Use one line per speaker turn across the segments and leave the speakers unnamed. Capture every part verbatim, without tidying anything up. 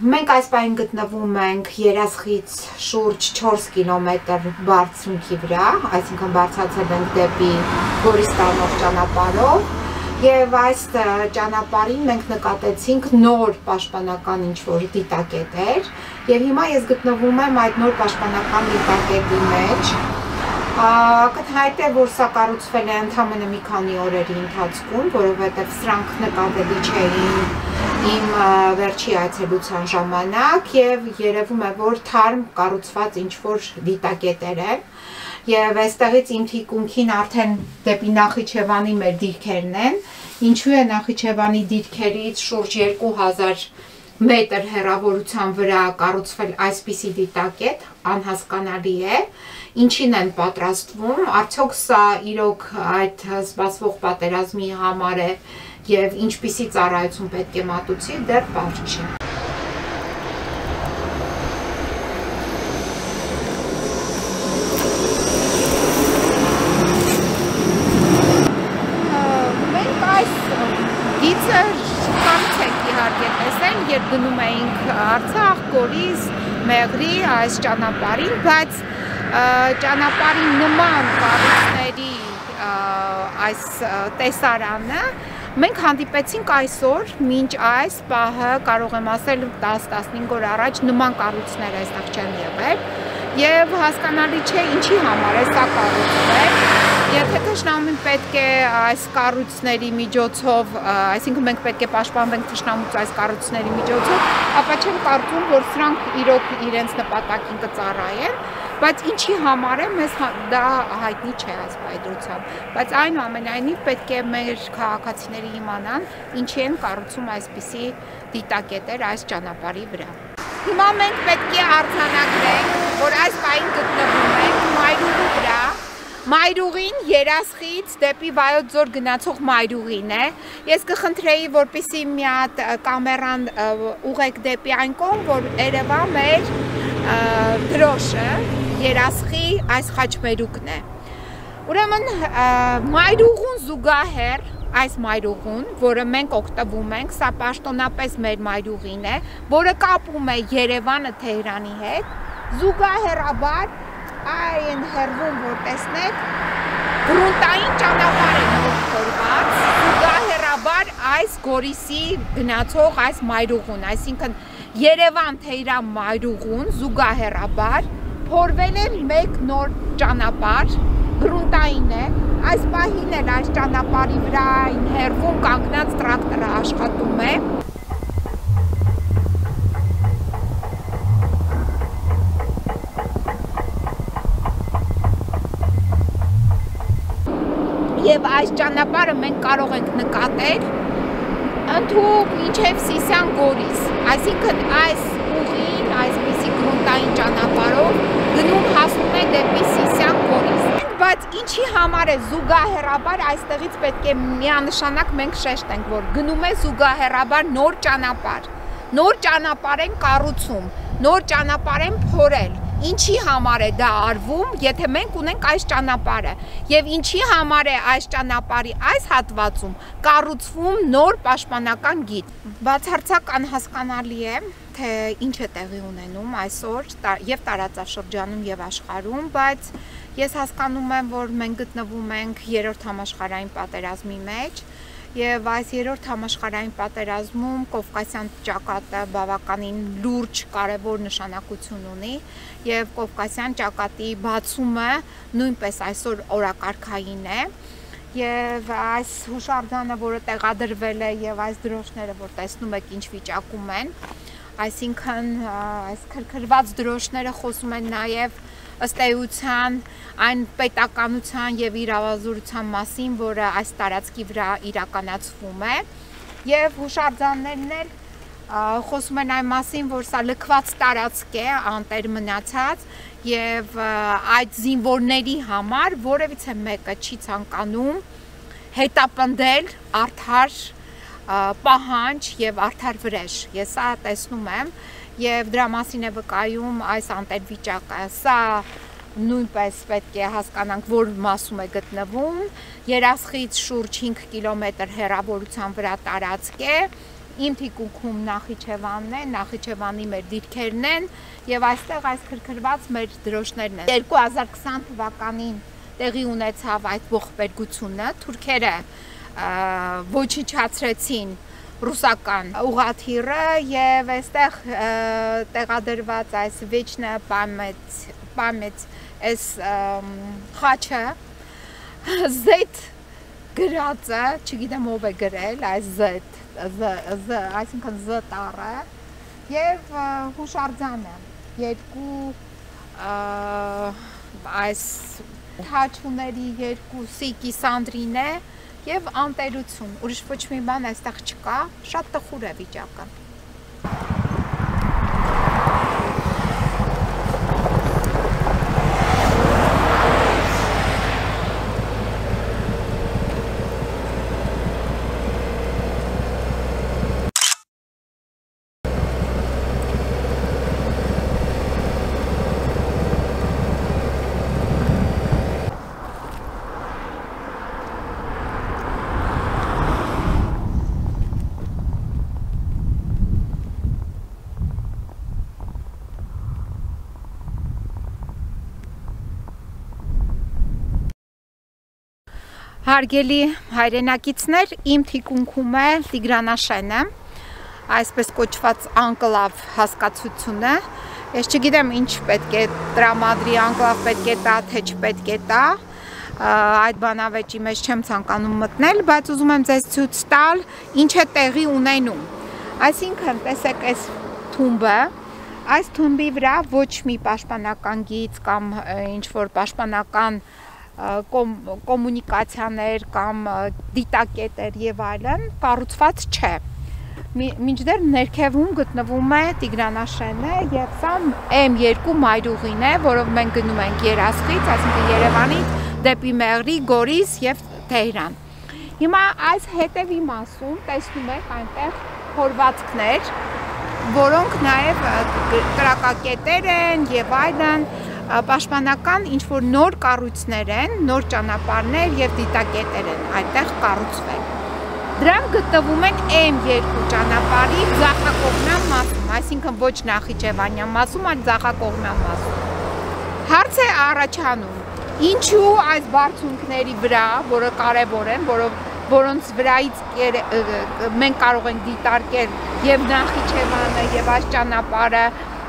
Մենք այս պահին գտնվում ենք Երասխից շուրջ չորս կիլոմետր բարձունքի վրա, այսինքն բարձրացել ենք դեպի Գորիս տանող ճանապարհով, եւ այս ճանապարհին մենք նկատեցինք նոր պաշտպանական ինչ-որ դիտակետեր, եւ հիմա ես գտնվում եմ այդ նոր պաշտպանական դիտակետի մեջ։ Կթայտ է, որ սա կառուցվել է ընդամենը մի քանի օրերի ընթացքում, որովհետև սրանք նկատելի չէին իմ վերջի այցելության ժամանակ եւ երևում է, որ թարմ կառուցված ինչ-որ դիտակետեր են եւ այստեղից իմ թիկունքին արդեն դեպի Նախիջևանի մեր դիրքերն են, ինչու է Նախիջևանի դիրքերից շուրջ երկու հազար մետր հեռավորության վրա կառուցվել այսպիսի դիտակետ, անհասկանալի է, ինչին են պատրաստվում, արդյոք սա իրոք այդ սպասվող պատերազմի համար է եւ ինչպիսի ծառայություն պետք է մատուցի, դեռ պարզ չէ։ Մենք այս գիծը շքանց ենք իհարկե տեսել, երբ գնում էինք Արցախ, Գորիս, Մեղրի այս ճանապարհին, բայց ճանապարհի նման կառույցների այս տեսարանը մենք հանդիպեցինք այսօր, մինչ այս պահը կարող եմ ասել տասը տասնհինգ օր առաջ նման կառույցներ այստեղ չեն եղել եւ հասկանալի չէ ինչի համար է սա կառուցվել։ Եթե թշնամին պետք է այս կառույցների միջոցով, այսինքն մենք պետք է պաշտպանվենք թշնամուց այս կառույցների միջոցով, ապա չեմ կարծում, որ սրանք իրոք իրենց նպատակին կծառայեն, բայց ինչի համար է, մեզ դա հայտնի չէ այս պայծրությամբ, բայց այնուամենայնիվ պետք է մեր քաղաքացիները իմանան, ինչի են կառուցում այսպիսի դիտակետեր այս ճանապարհի վրա։ Հիմա մենք պետք է արձանագրենք, որ այս պահին գտնվում ենք Մայրուղու վրա։ Մայրուղին Երասխից դեպի Վայոց Ձոր գնացող Մայրուղին է։ Ես կխնդրեի, որպեսզի մի հատ կամերան ուղեք դեպի այն կողմ, որ երևա մեր դրոշը, Երասխի այս խաչմերուկն է։ Ուրեմն Մայրուղուն զուգահեռ այս Մայրուղուն, որը մենք օգտվում ենք, սա պաշտոնապես մեր Մայրուղին է, որը կապում է Երևանը Թեհրանի հետ, զուգահեռաբար այն հեռվում, որ տեսնեք, գրունտային ճանապարհ է նորթորված, զուգահեռաբար այս Գորիսի գնացող այս Մայրուղուն, այսինքն Երևան Թեհրան Մայրուղուն զուգահեռաբար փորվել է մեկ նոր ճանապարհ, գրունտային է, այս պահին էլ այս ճանապարհի վրա այն հեռվում կանգնած տրակտորը աշխատում է։ Եվ այս ճանապարհը մենք կարող ենք նկատել ընդհուպ մինչև Սիսիան Գորիս, այսինքն այս ուղին, այսպիսի գրունտային ճանապարհով գնում հասնում է դեպի Սիսիան Գորիս։ Բայց ինչի համար է զուգահեռաբար այստեղից պետք է միանշանակ մենք շեշտենք, որ գնում է զուգահեռաբար նոր ճանապարհ, նոր ճանապարհ են կառուցում, նոր ճանապարհ են փորել։ Ինչի համար է դա արվում, եթե մենք ունենք այս ճանապարհը, եւ ինչի համար է այս ճանապարհի այս հատվածում կառուցվում նոր պաշտպանական գիծ։ Բացարձակ անհասկանալի է, թե ինչ է տեղի ունենում այսօր եւ տարածաշրջանում եւ աշխարհում, բայց ես հասկանում եմ, որ մենք գտնվում ենք երրորդ համաշխարհային պատերազմի մեջ եւ այս երրորդ համաշխարհային պատերազմում Կովկասյան ճակատը բավականին լուրջ կարևոր նշանակություն ունի եւ Կովկասյան ճակատի բացումը նույնպես այսօր օրակարգային է եւ այս հուշարձանը, որը տեղադրվել է եւ այս դրոշները, որ տեսնում եք ինչ վիճակում են, այսինքն այս քրքրված դրոշները խոսում են նաեւ ըստ էության այն պետականության եւ իրավազորության մասին, որը այս տարածքի վրա իրականացվում է, եւ հուշարձաններն էլ խոսում են այն մասին, որ սա լքված տարածք է, անտեր մնացած, եւ այդ զինվորների համար որևիցե մեկը չի ցանկանում հետապնդել արդար պահանջ եւ արդար վրեժ։ Ես սա տեսնում եմ եւ դրա մասին է վկայում այս անտերվիճակը։ Սա նույնպես պետք է հասկանանք, որ մասում է գտնվում, Երասխից շուրջ հինգ կիլոմետր հեռավորության վրա տարածք է, իմ թիկունքում Նախիջևանն է, Նախիջևանի մեր դիրքերն են եւ այստեղ այս քրքրված մեր դրոշներն են։ երկու հազար քսան թվականին տեղի ունեցավ այդ ողբերգությունը, թուրքերը ոչնչացրեցին ռուսական ուղղաթիռը եւ այստեղ տեղադրված այս вечная память память այս խաչը Z գրածը, չգիտեմ ով է գրել, այս Z, Z, այսինքն Z տառը եւ հուշարձանը, երկու այս թաչուների երկուսի կիսանդրին է եւ անտերություն, ուրիշ ոչ մի բան այստեղ չկա, շատ տխուր է վիճակը։ Հարգելի հայրենակիցներ, իմ թիկունքում է Տիգրանաշենը, այսպես կոչված անկլավ հասկացությունը։ Ես չգիտեմ ինչ պետք է տրամադրի, անկլավ պետք է տա, թե չպետք է տա, այդ բանավեճի մեջ չեմ ցանկանում մտնել, բայց ուզում եմ ձեզ ցույց տալ ինչ է տեղի ունենում։ Այսինքն, տեսեք այս թումբը, այս թումբի վրա ոչ մի պաշտպանական գիծ կամ ինչ որ պաշտպանական կոմունիկացիաներ կամ դիտակետեր եւ այլն կառուցված չէ։ Մինչդեռ ներքևում գտնվում է Տիգրանաշենը եւ սա էմ երկու մայրուղին է, որով մենք գնում ենք Երասխից, այսինքն Երևանից դեպի Մեղրի, Գորիս եւ Թեհրան։ Հիմա այս հետևի մասում տեսնում եք այնտեղ հորվածքներ, որոնք նաեւ կրակակետեր են եւ այլն պաշտպանական ինչ-որ նոր կառույցներ են, նոր ճանապարհներ եւ դիտակետեր են այդտեղ կառուցվել։ Դրանք գտնվում են էմ երկու ճանապարհի ձախակողմյան մասում, այսինքն ոչ Նախիջևանյան մասում, այլ ձախակողմյան մասում։ Հարց է առաջանում, ինչու այս բարձունքների վրա, որը կարևոր են, որով որոնց վրայից մենք կարող ենք դիտարկել եւ Նախիջևանը եւ այս ճանապարհը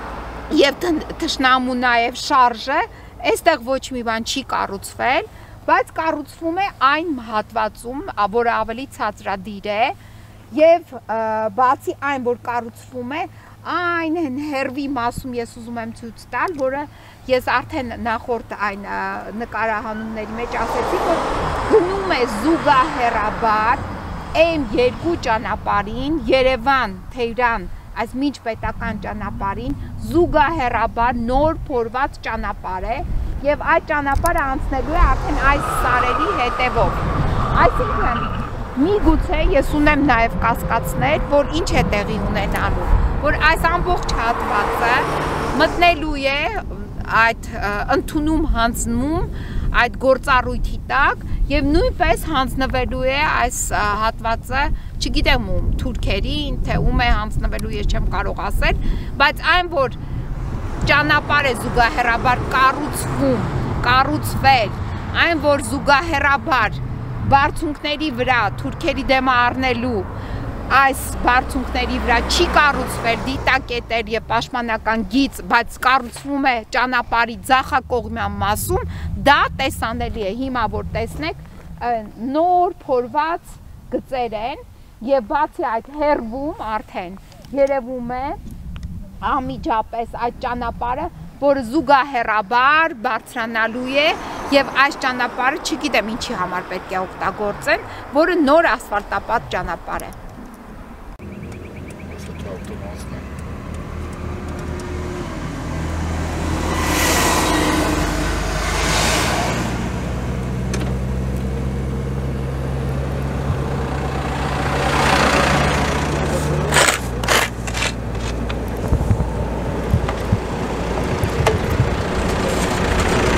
եւ թշնամու նաեւ շարժը, այստեղ ոչ մի բան չի կառուցվել, բայց կառուցվում է այն հատվածում, որը ավելի ցածրադիր է եւ բացի այն, որ կառուցվում է այն հերվի մասում ես ուզում եմ ցույց տալ, որը ես արդեն նախորդ այն նկարահանումների մեջ ասեցի, որ գնում է զուգահեռաբար էմ երկու ճանապարհին, Երևան, Թեհրան, այս միջպետական ճանապարհին զուգահեռաբար նոր փորված ճանապարհ է եւ այդ ճանապարհը անցնելու է արդեն այս սարերի հետևով։ Այսինքն միգուցե ես ունեմ նաեւ կասկածներ, որ ինչ է տեղի ունենալու, որ այս ամբողջ հատվածը մտնելու է այդ ընդունում հանձնում այդ գործառույթի տակ եւ նույնպես հանձնվելու է այս հատվածը, չգիտեմ ում, թուրքերին, թե ում է հանձնվելու, ես չեմ կարող ասել, բայց այն որ ճանապարհ է զուգահեռաբար կառուցվում, կառուցվել, այն որ զուգահեռաբար բարձունքների վրա թուրքերի դեմը առնելու այս բարձունքների վրա չի կառուցվել դիտակետեր եւ պաշտպանական գիծ, բայց կառուցվում է ճանապարհի ձախակողմյան մասում, դա տեսանելի է։ Հիմա որ տեսնեք, նոր փորված գծեր են եւ բացի այդ հերվում արդեն երևում է անմիջապես այդ ճանապարհը, որը զուգահեռաբար բարձրանալու է եւ այս ճանապարհը չգիտեմ ինչի համար պետք է օգտագործեն, որը նոր ասֆալտապատ ճանապարհ է։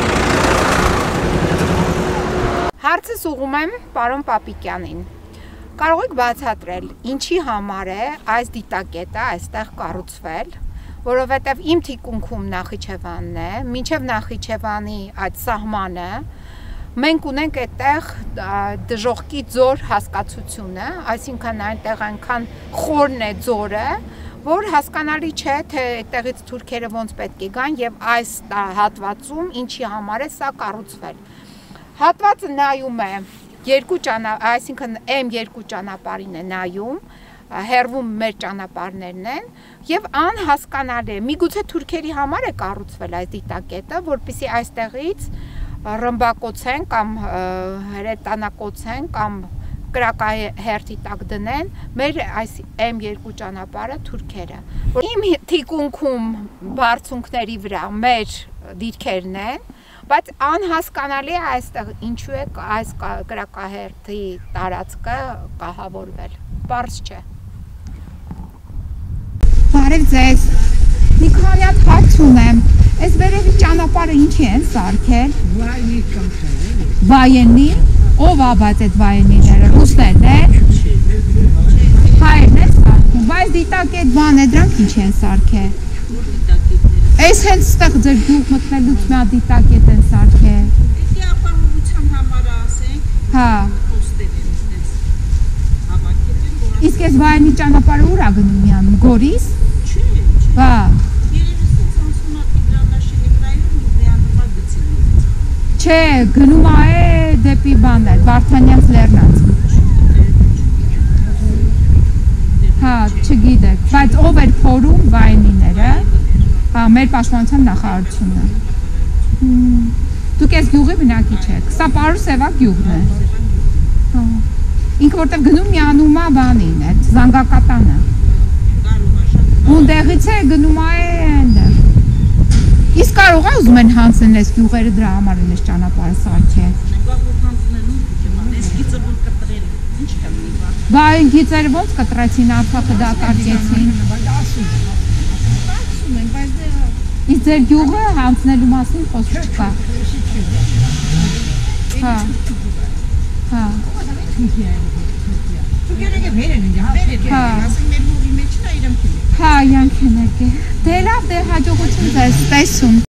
Հարցս ուղղում եմ պարոն Պապիկյանին։ Կարող եք բացատրել, ինչի համար է այս դիտակետը այստեղ կառուցվել, որովհետև իմ թիկունքում Նախիջևանն է, մինչև Նախիջևանի այդ սահմանը մենք ունենք այդտեղ դժոխքի ձոր հասկացությունը, այսինքն այնտեղ այնքան խորն է ձորը, որ հասկանալի չէ, թե այդտեղից թուրքերը ոնց պետք է գան եւ այս հատվածում ինչի համար է սա կառուցվել։ Հատվածը նայում է երկու ճանապարհ, այսինքն M երկու ճանապարհին է նայում, հեռվում մեր ճանապարհներն են եւ անհասկանալի է, միգուցե թուրքերի համար է կառուցվել այս դիտակետը, որպեսզի այստեղից ռմբակոծեն կամ հրետանակոծեն կամ կրակահերթի տակ դնեն մեր այս M երկու ճանապարհը թուրքերը։ Իմ թիկունքում բարձունքների վրա մեր դիրքերն են, բայց անհասկանալի է այստեղ ինչու է այս կրակահերթի տարածքը կահավորվել, պարզ չէ։ Բարև ձեզ, մի քանի հատ հարց ունեմ, այս վերևի ճանապարհը ինչի են սարքել։
Վայենի կամփել։
Վայենի, ով ա բայց այդ վայենիները, ռուսներն է։ Հայերն է սարքում, բայց դիտակետ բան է, դրանք ինչ են սարքել։ Այս հենց ստեղ ձեր գյուղ մտնելուց մի հատ դիտակետ են սարքել։
Էդի ապահովության համար ասենք,
հա,
ոստեր են այդպես հավաքել են, որ
իսկ այս վայենի ճանապարհը ուր ա գնում միանում, Գորիս։
Չէ, չէ։
Հա,
Երևի սենց անցնում է Տիգրանաշենի վրայով ու միանում է գցել։
չէ, գնում է դեպի բաներ, Վարդանյանց Լեռնանց։ Հա, չգիտեք, բայց ով էր փորում վայենիները։ Հա, մեր պաշտպանության նախարարությունը։ Դուք այս գյուղի բնակիչ եք, սա Պարուսևա գյուղն է։ Ինքը որտեղ գնում միանում է բանին, այդ զանգակատանը։ Ունդեղից է գնում է այնտեղ։ Իսկ կարող է ուզում են հանձնել այս գյուղերը դրա համար են այս ճանապարհը սարքել։ Բա այն գիծերը ոնց կտրեցին Արցախը դատարկեցին։ Իսկ ձեր գյուղը հանձնելու մասին խոսք չկա։ Հա։ Հա։ Հա, իրանք են եկել։ Դե լավ, դե հաջողություն ձեզ, տեսում։